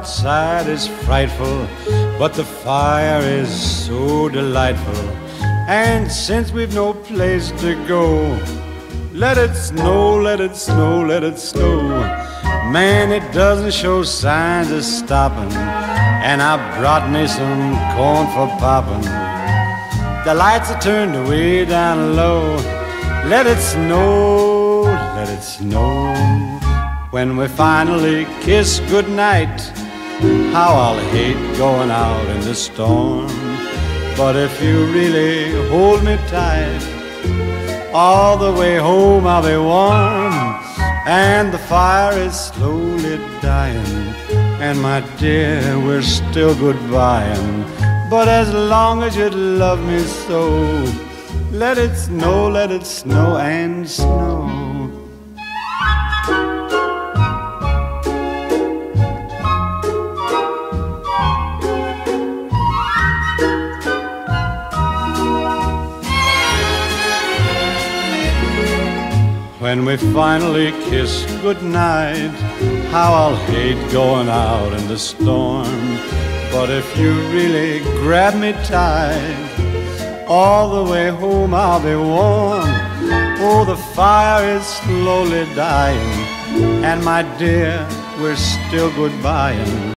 outside is frightful, but the fire is so delightful. And since we've no place to go, let it snow, let it snow, let it snow. Man, it doesn't show signs of stopping, and I brought me some corn for popping. The lights are turned way down low. Let it snow, let it snow. When we finally kiss goodnight, how I'll hate going out in the storm. But if you really hold me tight, all the way home I'll be warm. And the fire is slowly dying, and my dear, we're still goodbying. But as long as you love me so, let it snow and snow. When we finally kiss goodnight, how I'll hate going out in the storm. But if you really grab me tight, all the way home I'll be warm. Oh, the fire is slowly dying, and my dear, we're still goodbying.